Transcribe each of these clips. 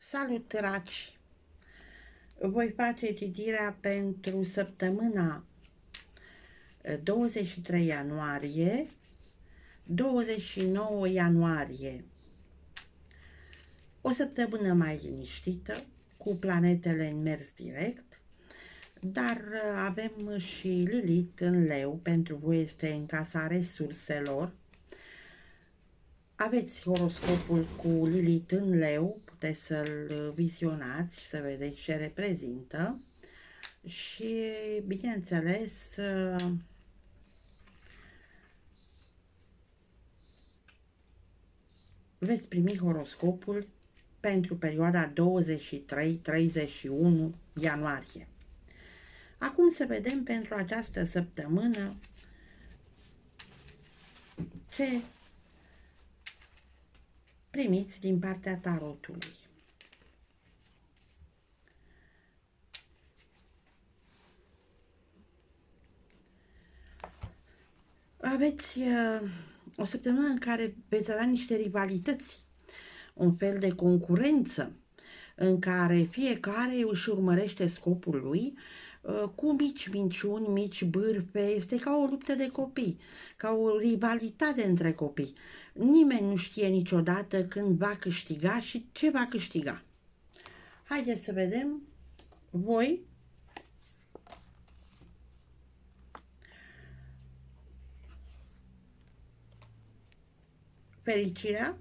Salut, dragi! Voi face citirea pentru săptămâna 23 ianuarie, 29 ianuarie. O săptămână mai liniștită, cu planetele în mers direct, dar avem și Lilith în Leu, pentru voi este în casa resurselor. Aveți horoscopul cu Lilith în Leu, puteți să-l vizionați și să vedeți ce reprezintă. Și, bineînțeles, veți primi horoscopul pentru perioada 23-31 ianuarie. Acum să vedem pentru această săptămână ce primiți din partea tarotului. Aveți o săptămână în care veți avea niște rivalități, un fel de concurență în care fiecare își urmărește scopul lui, cu mici minciuni, mici bârfe. Este ca o luptă de copii, ca o rivalitate între copii. Nimeni nu știe niciodată când va câștiga și ce va câștiga. Haideți să vedem voi fericirea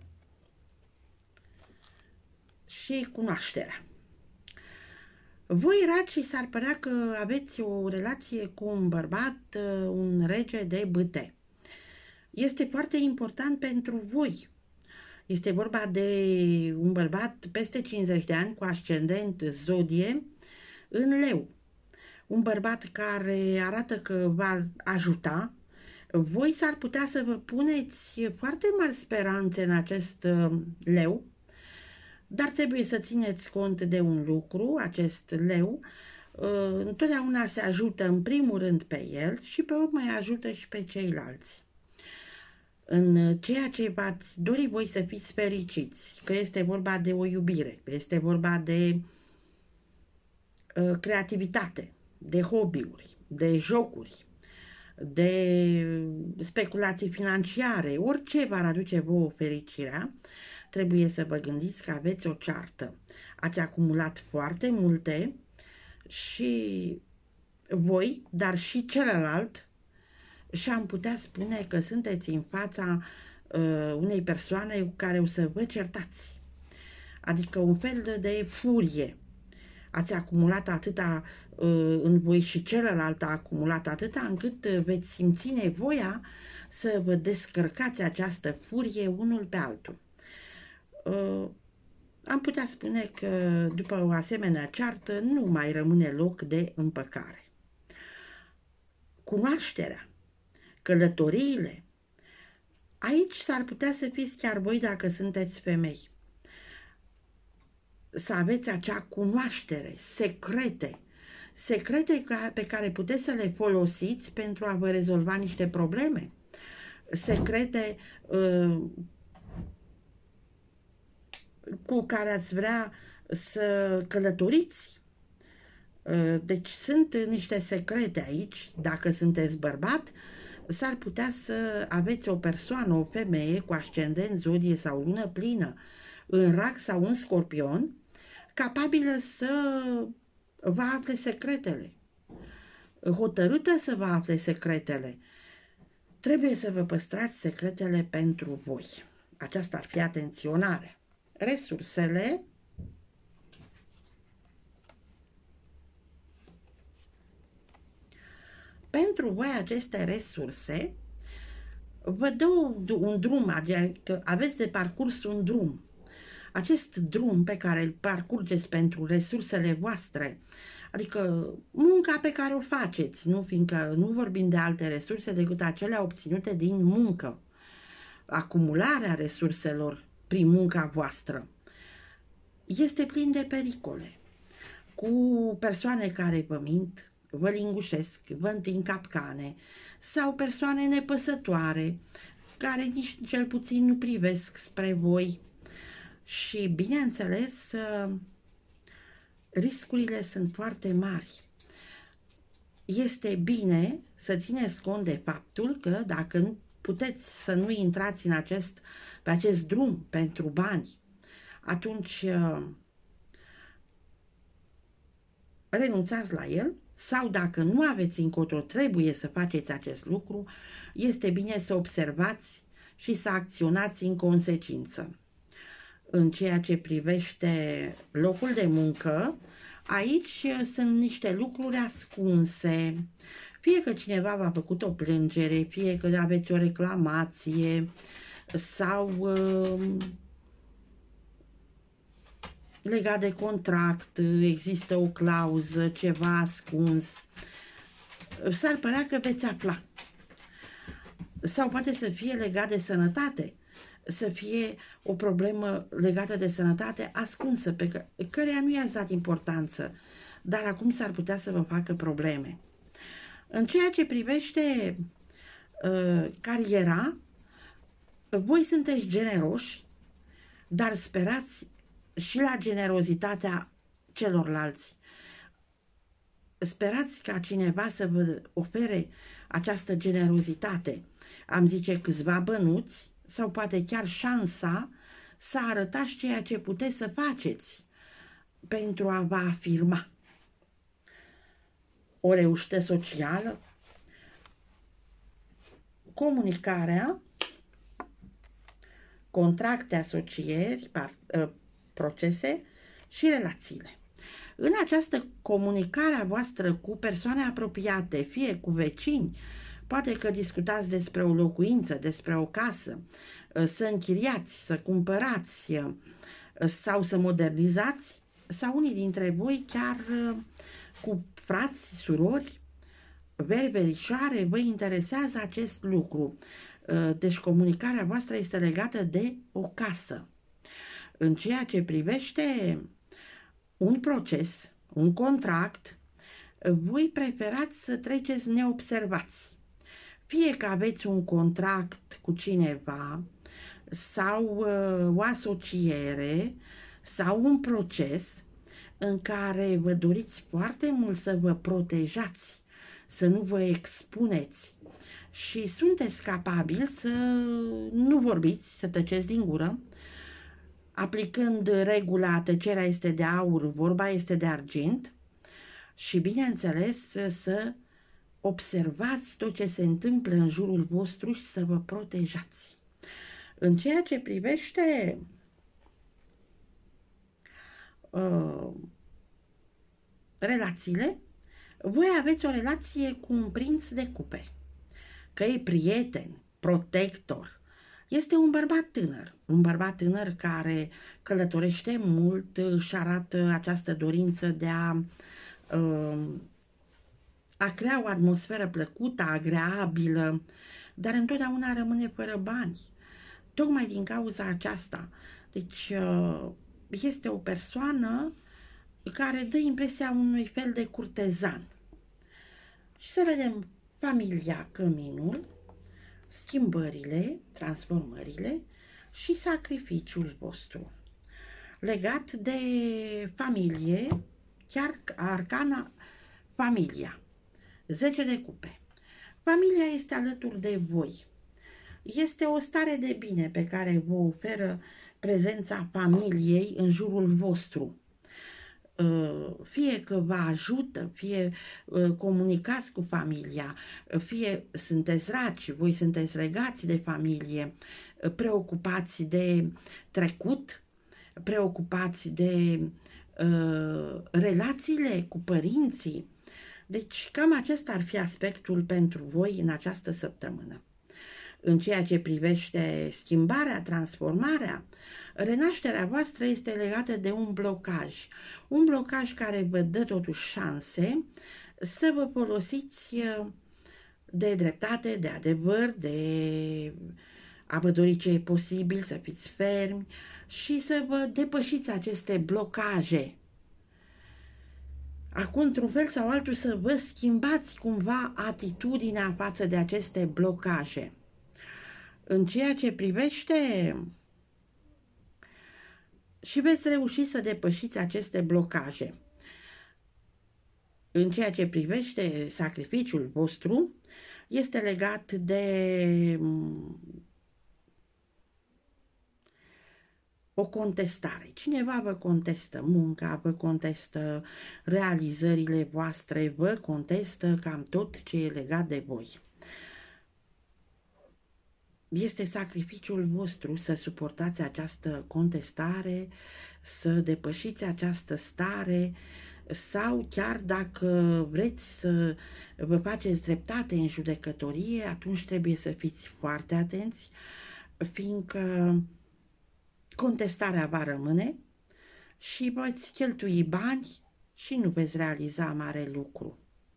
și cunoașterea. Voi, racii, s-ar părea că aveți o relație cu un bărbat, un rege de bâte. Este foarte important pentru voi. Este vorba de un bărbat peste 50 de ani cu ascendent zodie în Leu. Un bărbat care arată că va ajuta. Voi s-ar putea să vă puneți foarte mari speranțe în acest Leu, dar trebuie să țineți cont de un lucru. Acest Leu întotdeauna se ajută în primul rând pe el și pe urmă îi ajută și pe ceilalți. În ceea ce v-ați dori voi să fiți fericiți, că este vorba de o iubire, că este vorba de creativitate, de hobby-uri, de jocuri, de speculații financiare, orice v-ar aduce vouă fericirea, trebuie să vă gândiți că aveți o ceartă. Ați acumulat foarte multe și voi, dar și celălalt, și am putea spune că sunteți în fața unei persoane cu care o să vă certați. Adică un fel de furie. Ați acumulat atâta în voi și celălalt a acumulat atâta încât veți simți nevoia să vă descărcați această furie unul pe altul. Am putea spune că după o asemenea ceartă nu mai rămâne loc de împăcare. Cunoașterea, călătoriile, aici s-ar putea să fiți chiar voi dacă sunteți femei. Să aveți acea cunoaștere, secrete pe care puteți să le folosiți pentru a vă rezolva niște probleme, secrete cu care ați vrea să călătoriți. Deci sunt niște secrete aici. Dacă sunteți bărbat, s-ar putea să aveți o persoană, o femeie cu ascendent zodie sau lună plină în Rac sau în Scorpion, capabilă să vă afle secretele, hotărâtă să vă afle secretele. Trebuie să vă păstrați secretele pentru voi. Aceasta ar fi atenționarea. Resursele. Pentru voi aceste resurse vă dă un drum, adică aveți de parcurs un drum. Acest drum pe care îl parcurgeți pentru resursele voastre, adică munca pe care o faceți, fiindcă nu vorbim de alte resurse decât acelea obținute din muncă, acumularea resurselor prin munca voastră, este plin de pericole, cu persoane care vă mint, vă lingușesc, vă întind capcane, sau persoane nepăsătoare, care nici cel puțin nu privesc spre voi și, bineînțeles, riscurile sunt foarte mari. Este bine să țineți cont de faptul că dacă nu puteți să nu intrați pe acest drum pentru bani, atunci renunțați la el, sau dacă nu aveți încotro, trebuie să faceți acest lucru, este bine să observați și să acționați în consecință. În ceea ce privește locul de muncă, aici sunt niște lucruri ascunse. Fie că cineva v-a făcut o plângere, fie că aveți o reclamație sau legat de contract, există o clauză, ceva ascuns, s-ar părea că veți afla. Sau poate să fie legat de sănătate, să fie o problemă legată de sănătate ascunsă, pe căreia nu i-ați dat importanță, dar acum s-ar putea să vă facă probleme. În ceea ce privește cariera, voi sunteți generoși, dar sperați și la generozitatea celorlalți. Sperați ca cineva să vă ofere această generozitate. Am zice câțiva bănuți sau poate chiar șansa să arătați ceea ce puteți să faceți pentru a vă afirma. O reușită socială, comunicarea, contracte, asocieri, procese și relațiile. În această comunicare a voastră cu persoane apropiate, fie cu vecini, poate că discutați despre o locuință, despre o casă, să închiriați, să cumpărați sau să modernizați, sau unii dintre voi chiar cu frați, surori, verișoare, vă interesează acest lucru. Deci comunicarea voastră este legată de o casă. În ceea ce privește un proces, un contract, voi preferați să treceți neobservați. Fie că aveți un contract cu cineva sau o asociere sau un proces în care vă doriți foarte mult să vă protejați, să nu vă expuneți și sunteți capabili să nu vorbiți, să tăceți din gură, aplicând regula tăcerea este de aur, vorba este de argint și, bineînțeles, să observați tot ce se întâmplă în jurul vostru și să vă protejați. În ceea ce privește relațiile, voi aveți o relație cu un prinț de cupe, că e prieten, protector. Este un bărbat tânăr care călătorește mult, își arată această dorință de a crea o atmosferă plăcută, agreabilă, dar întotdeauna rămâne fără bani. Tocmai din cauza aceasta. Deci este o persoană care dă impresia unui fel de curtezan. Și să vedem familia, căminul, schimbările, transformările și sacrificiul vostru. Legat de familie, chiar arcana familia, 10 de cupe. Familia este alături de voi. Este o stare de bine pe care vă oferă prezența familiei în jurul vostru. Fie că vă ajută, fie comunicați cu familia, fie sunteți raci, voi sunteți legați de familie, preocupați de trecut, preocupați de relațiile cu părinții. Deci cam acesta ar fi aspectul pentru voi în această săptămână. În ceea ce privește schimbarea, transformarea, renașterea voastră este legată de un blocaj care vă dă totuși șanse să vă folosiți de dreptate, de adevăr, de a vă dori ce e posibil, să fiți fermi și să vă depășiți aceste blocaje. Acum, într-un fel sau altul, să vă schimbați cumva atitudinea față de aceste blocaje. În ceea ce privește și veți reuși să depășiți aceste blocaje. În ceea ce privește sacrificiul vostru, este legat de o contestare. Cineva vă contestă munca, vă contestă realizările voastre, vă contestă cam tot ce e legat de voi. Este sacrificiul vostru să suportați această contestare, să depășiți această stare, sau chiar dacă vreți să vă faceți dreptate în judecătorie, atunci trebuie să fiți foarte atenți, fiindcă contestarea va rămâne și veți cheltui bani și nu veți realiza mare lucru.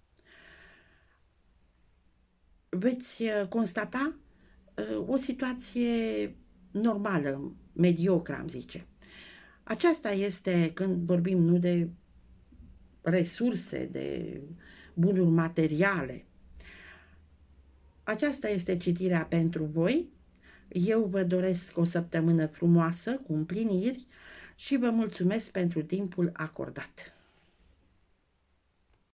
Veți constata o situație normală, mediocră, am zice. Aceasta este când vorbim nu de resurse, de bunuri materiale. Aceasta este citirea pentru voi. Eu vă doresc o săptămână frumoasă, cu împliniri și vă mulțumesc pentru timpul acordat.